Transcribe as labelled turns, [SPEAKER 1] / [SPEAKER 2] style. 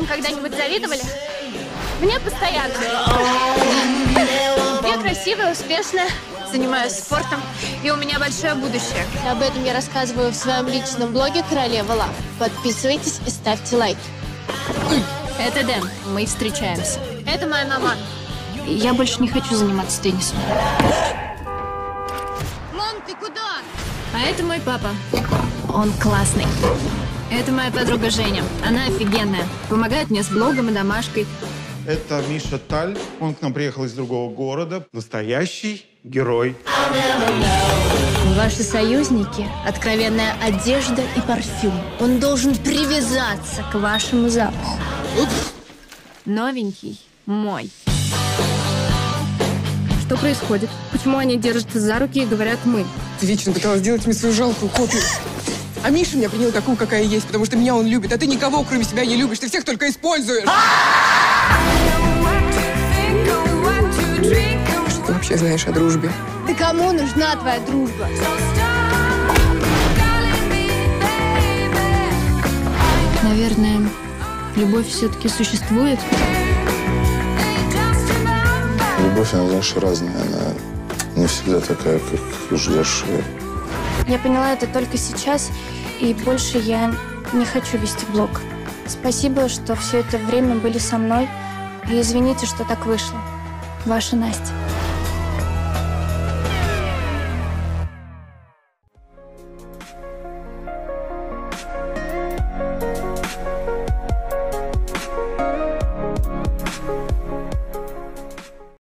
[SPEAKER 1] Вам когда-нибудь завидовали? Мне постоянно. Я красивая, успешная, занимаюсь спортом, и у меня большое будущее.
[SPEAKER 2] Об этом я рассказываю в своем личном блоге «Королева Лав». Подписывайтесь и ставьте лайк.
[SPEAKER 3] Это Дэн. Мы встречаемся.
[SPEAKER 1] Это моя мама.
[SPEAKER 3] Я больше не хочу заниматься теннисом.
[SPEAKER 1] Мам, ты куда?
[SPEAKER 3] А это мой папа. Он классный. Это моя подруга Женя. Она офигенная. Помогает мне с блогом и домашкой.
[SPEAKER 4] Это Миша Таль. Он к нам приехал из другого города. Настоящий герой.
[SPEAKER 2] Ваши союзники – откровенная одежда и парфюм. Он должен привязаться к вашему запаху.
[SPEAKER 3] Новенький мой.
[SPEAKER 5] Что происходит? Почему они держатся за руки и говорят «мы»?
[SPEAKER 6] Ты вечно пыталась сделать мне свою жалкую копию. А Миша меня принял такую, какая есть, потому что меня он любит, а ты никого, кроме себя, не любишь. Ты всех только используешь. Что ты вообще знаешь о дружбе?
[SPEAKER 2] Да кому нужна твоя дружба?
[SPEAKER 3] Наверное, любовь все-таки существует.
[SPEAKER 7] Любовь, она, знаешь, разная. Она не всегда такая, как ждешь.
[SPEAKER 2] Я поняла это только сейчас, и больше я не хочу вести блог. Спасибо, что все это время были со мной, и извините, что так вышло. Ваша Настя.